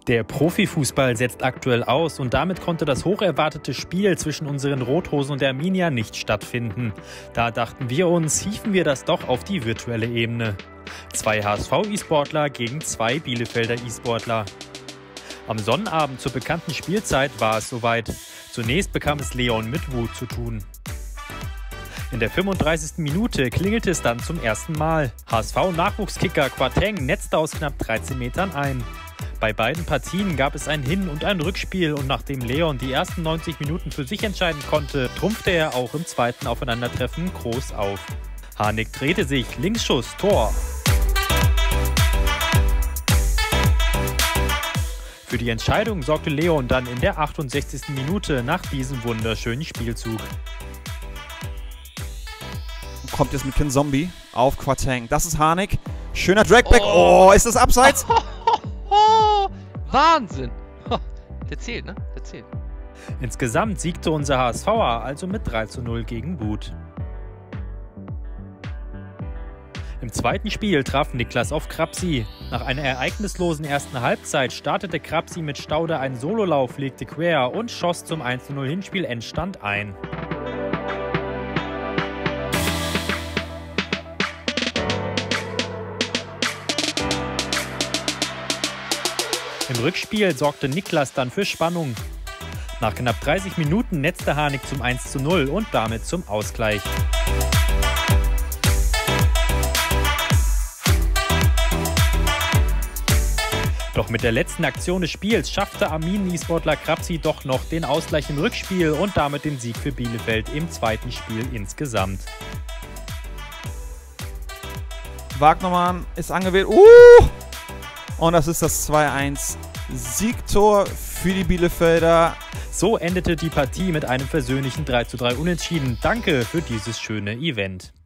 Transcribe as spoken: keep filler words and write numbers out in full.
Der Profifußball setzt aktuell aus und damit konnte das hocherwartete Spiel zwischen unseren Rothosen und der Arminia nicht stattfinden. Da dachten wir uns, hieven wir das doch auf die virtuelle Ebene. Zwei H S V-E-Sportler gegen zwei Bielefelder E-Sportler. Am Sonnabend zur bekannten Spielzeit war es soweit. Zunächst bekam es Leon mit Wut zu tun. In der fünfunddreißigsten Minute klingelte es dann zum ersten Mal. H S V-Nachwuchskicker Quateng netzte aus knapp dreizehn Metern ein. Bei beiden Partien gab es ein Hin- und ein Rückspiel und nachdem Leon die ersten neunzig Minuten für sich entscheiden konnte, trumpfte er auch im zweiten Aufeinandertreffen groß auf. Harnik drehte sich, Linksschuss, Tor. Für die Entscheidung sorgte Leon dann in der achtundsechzigsten Minute nach diesem wunderschönen Spielzug. Kommt jetzt mit Kin Zombie auf Quateng. Das ist Harnik. Schöner Dragback. Oh, oh ist das abseits? Oh, oh, oh, Wahnsinn. Der zählt, ne? Der zählt. Insgesamt siegte unser H S V er also mit drei zu null gegen Wut. Im zweiten Spiel traf Niklas auf Krapsi. Nach einer ereignislosen ersten Halbzeit startete Krapsi mit Staude einen Sololauf, legte quer und schoss zum eins zu null Hinspielendstand ein. Im Rückspiel sorgte Niklas dann für Spannung. Nach knapp dreißig Minuten netzte Harnik zum eins zu null und damit zum Ausgleich. Doch mit der letzten Aktion des Spiels schaffte Arminen-E-Sportler Krapsi doch noch den Ausgleich im Rückspiel und damit den Sieg für Bielefeld im zweiten Spiel insgesamt. Wagnermann ist angewählt. Uh! Und das ist das zwei eins Siegtor für die Bielefelder. So endete die Partie mit einem versöhnlichen drei zu drei Unentschieden. Danke für dieses schöne Event.